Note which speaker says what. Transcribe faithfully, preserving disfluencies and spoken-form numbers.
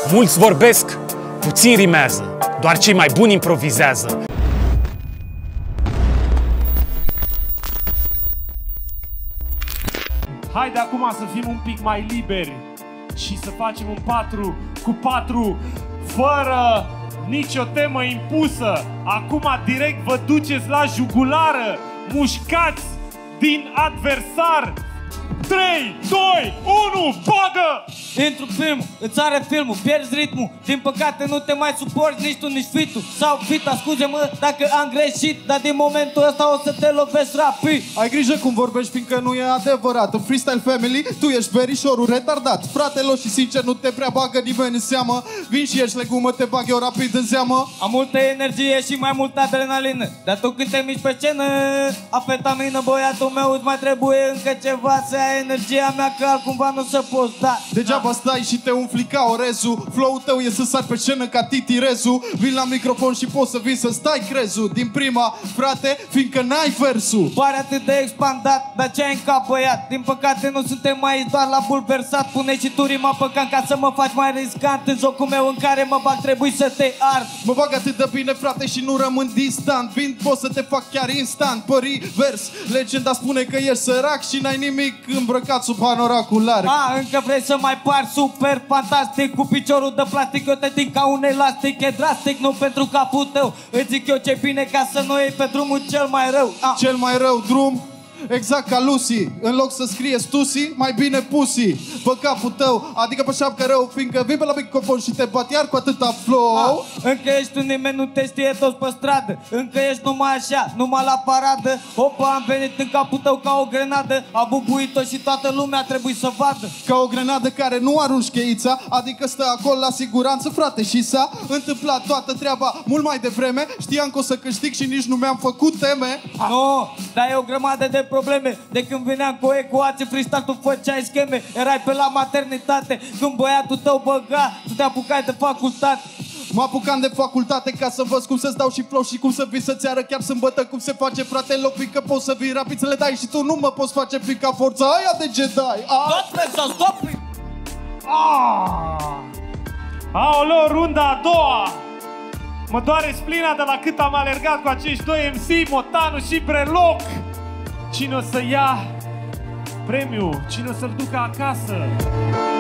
Speaker 1: Mulți vorbesc, puțin rimează. Doar cei mai buni improvizează.
Speaker 2: Haide acum să fim un pic mai liberi și să facem un patru cu patru fără nicio temă impusă. Acum direct vă duceți la jugulară, mușcați din adversar. trei, doi, unu, bagă!
Speaker 3: Intru film, îți are filmul, pierzi ritmul. Din păcate nu te mai suporți nici tu, nici fitul. Sau fita, scuze-mă dacă am greșit, dar din momentul ăsta o să te lovesc rapid.
Speaker 4: Ai grijă cum vorbești, fiindcă nu e adevărat. În Freestyle Family, tu ești verișorul retardat. Fratelor, și sincer nu te prea bagă nimeni în seamă. Vin și ești legumă, te bag eu rapid în zeamă.
Speaker 3: Am multă energie și mai multă adrenalină, dar tu când te miști pe scenă, afetamină, băiatul meu, îți mai trebuie încă ceva să ai energia mea, că altcumva nu se poți da.
Speaker 4: Degeaba stai și te umfli ca orezul. Flow-ul tău e să sari pe scenă ca Titi Rezu. Vin la microfon și poți să vii să stai crezul din prima, frate, fiindcă n-ai versul.
Speaker 3: Pare atât de expandat, dar ce ai în cap, băiat? Din păcate nu suntem mai doar la bulversat. Pune și tu rima pe can ca să mă faci mai riscant. În jocul meu în care mă bag trebuie să te ard.
Speaker 4: Mă bag atât de bine, frate, și nu rămân distant. Vin, pot să te fac chiar instant. Pări, vers, legenda spune că ești sărac și n-ai nimic îmbrăcat sub hanoracul larg.
Speaker 3: A, încă vrei să mai pari super fantastic cu piciorul de plastic, eu te țin ca un elastic. E drastic, nu pentru capul tău. Îți zic eu ce bine ca să nu iei pe drumul cel mai rău. A.
Speaker 4: Cel mai rău drum? Exact ca Lucy. În loc să scrie Stussy, mai bine Pussy pe capul tău, adică pe șapcă rău, fiindcă vii pe la microfon și te bat iar cu atâta flow.
Speaker 3: A, încă ești un nimeni, nu te știe toți pe stradă. Încă ești numai așa, numai la paradă. Opa, am venit în capul tău ca o grenadă. A bubuit-o și toată lumea trebuie să vadă.
Speaker 4: Ca o grenadă care nu arunci cheița, adică stă acolo la siguranță, frate, și s-a întâmplat toată treaba mult mai devreme. Știam că o să câștig și nici nu mi-am făcut teme.
Speaker 3: Nu, dar e o grămadă de probleme. De când veneam cu ecuație freestyle, tu făceai scheme. Erai pe la maternitate când băiatul tău băga, tu te apucai de facultate.
Speaker 4: Mă apucam de facultate ca să învăț cum să-ți dau și flow și cum să vii să-ți arăt chiar sâmbătă cum se face, frate, loc, fiindcă poți să vii rapid să le dai și tu nu mă poți face prin ca forța aia de Jedi.
Speaker 3: Stop, stop, stop!
Speaker 2: Aoleo, runda a doua! Mă doare splina de la cât am alergat cu acești doi M C, Motanu și Breloc. Cine o să ia premiul? Cine o să-l ducă acasă?